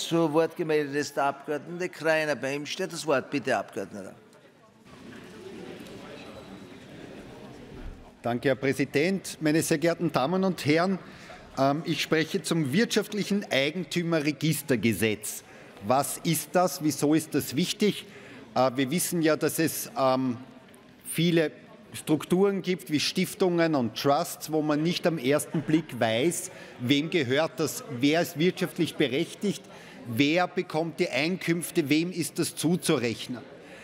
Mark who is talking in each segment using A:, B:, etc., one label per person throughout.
A: Zu Wort gemeldet ist der Abgeordnete Kreiner. Bei ihm steht das Wort. Bitte, Herr Abgeordneter.
B: Danke, Herr Präsident. Meine sehr geehrten Damen und Herren, ich spreche zum wirtschaftlichen Eigentümerregistergesetz. Was ist das? Wieso ist das wichtig? Wir wissen ja, dass es viele Strukturen gibt wie Stiftungen und Trusts, wo man nicht am ersten Blick weiß, wem gehört das, wer ist wirtschaftlich berechtigt, wer bekommt die Einkünfte, wem ist das zuzurechnen.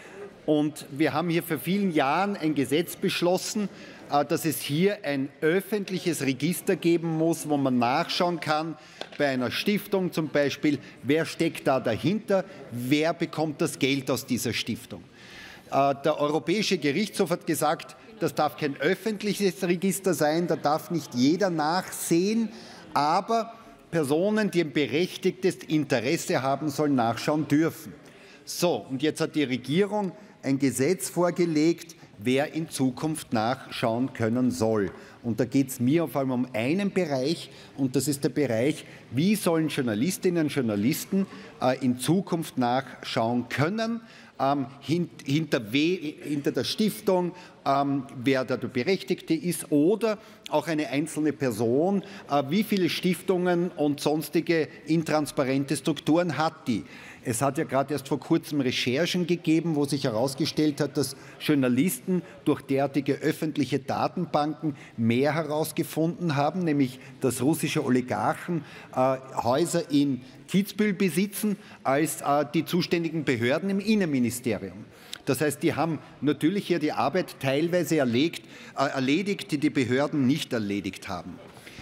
B: Und wir haben hier vor vielen Jahren ein Gesetz beschlossen, dass es hier ein öffentliches Register geben muss, wo man nachschauen kann, bei einer Stiftung zum Beispiel, wer steckt da dahinter, wer bekommt das Geld aus dieser Stiftung. Der Europäische Gerichtshof hat gesagt, das darf kein öffentliches Register sein, da darf nicht jeder nachsehen, aber Personen, die ein berechtigtes Interesse haben, sollen nachschauen dürfen. So, und jetzt hat die Regierung ein Gesetz vorgelegt, wer in Zukunft nachschauen können soll. Und da geht es mir vor allem um einen Bereich, und das ist der Bereich, wie sollen Journalistinnen und Journalisten in Zukunft nachschauen können, hinter der Stiftung, wer da der Berechtigte ist, oder auch eine einzelne Person, wie viele Stiftungen und sonstige intransparente Strukturen hat die. Es hat ja gerade erst vor kurzem Recherchen gegeben, wo sich herausgestellt hat, dass Journalisten durch derartige öffentliche Datenbanken mehr herausgefunden haben, nämlich dass russische Oligarchen Häuser in Kitzbühel besitzen als die zuständigen Behörden im Innenministerium. Das heißt, die haben natürlich hier die Arbeit teilweise erledigt, die die Behörden nicht erledigt haben.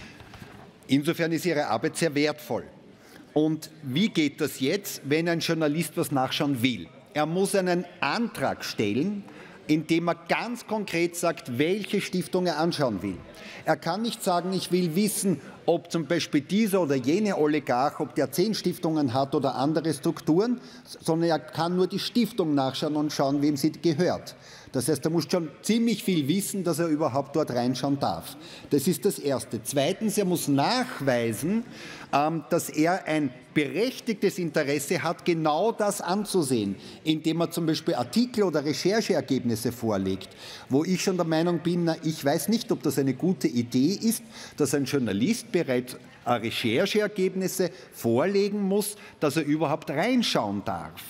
B: Insofern ist ihre Arbeit sehr wertvoll. Und wie geht das jetzt, wenn ein Journalist was nachschauen will? Er muss einen Antrag stellen, indem er ganz konkret sagt, welche Stiftung er anschauen will. Er kann nicht sagen, ich will wissen, ob zum Beispiel dieser oder jene Oligarch, ob der 10 Stiftungen hat oder andere Strukturen, sondern er kann nur die Stiftung nachschauen und schauen, wem sie gehört. Das heißt, er muss schon ziemlich viel wissen, dass er überhaupt dort reinschauen darf. Das ist das Erste. Zweitens, er muss nachweisen, dass er ein berechtigtes Interesse hat, genau das anzusehen, indem er zum Beispiel Artikel oder Rechercheergebnisse vorlegt, wo ich schon der Meinung bin, na, ich weiß nicht, ob das eine gute Idee ist, dass ein Journalist bereits Rechercheergebnisse vorlegen muss, dass er überhaupt reinschauen darf.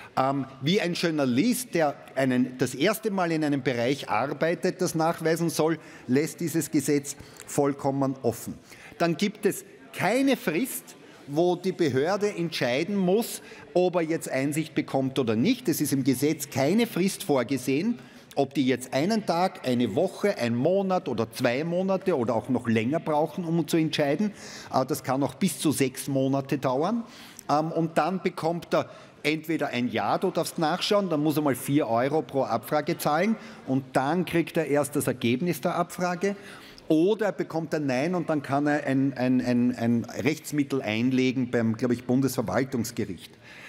B: Wie ein Journalist, der das erste Mal in einem Bereich arbeitet, das nachweisen soll, lässt dieses Gesetz vollkommen offen. Dann gibt es keine Frist, wo die Behörde entscheiden muss, ob er jetzt Einsicht bekommt oder nicht. Es ist im Gesetz keine Frist vorgesehen, ob die jetzt einen Tag, eine Woche, einen Monat oder 2 Monate oder auch noch länger brauchen, um zu entscheiden. Das kann auch bis zu 6 Monate dauern. Und dann bekommt er entweder ein Ja, du darfst nachschauen, dann muss er mal 4 € pro Abfrage zahlen und dann kriegt er erst das Ergebnis der Abfrage. Oder er bekommt ein Nein und dann kann er ein Rechtsmittel einlegen beim, glaube ich, Bundesverwaltungsgericht,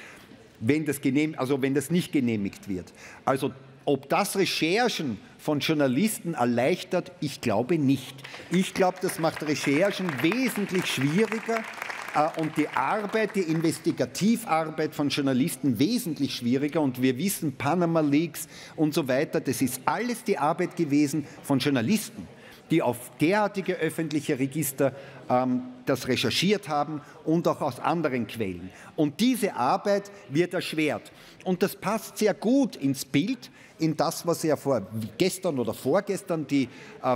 B: wenn das nicht genehmigt wird. Also ob das Recherchen von Journalisten erleichtert, ich glaube nicht. Ich glaube, das macht Recherchen wesentlich schwieriger und die Arbeit, die Investigativarbeit von Journalisten wesentlich schwieriger. Und wir wissen, Panama Leaks und so weiter, das ist alles die Arbeit gewesen von Journalisten, die auf derartige öffentliche Register das recherchiert haben und auch aus anderen Quellen. Und diese Arbeit wird erschwert. Und das passt sehr gut ins Bild, in das, was ja gestern oder vorgestern die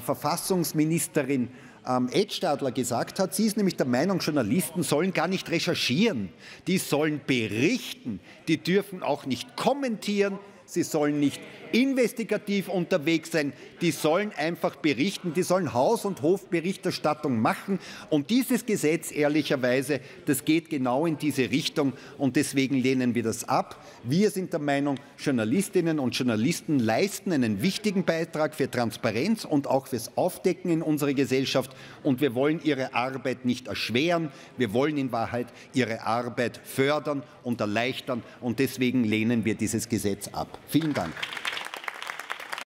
B: Verfassungsministerin Edstadler gesagt hat. Sie ist nämlich der Meinung, Journalisten sollen gar nicht recherchieren, die sollen berichten, die dürfen auch nicht kommentieren, sie sollen nicht investigativ unterwegs sein, die sollen einfach berichten, die sollen Haus- und Hofberichterstattung machen. Und dieses Gesetz, ehrlicherweise, das geht genau in diese Richtung und deswegen lehnen wir das ab. Wir sind der Meinung, Journalistinnen und Journalisten leisten einen wichtigen Beitrag für Transparenz und auch fürs Aufdecken in unserer Gesellschaft und wir wollen ihre Arbeit nicht erschweren, wir wollen in Wahrheit ihre Arbeit fördern und erleichtern und deswegen lehnen wir dieses Gesetz ab. Vielen Dank.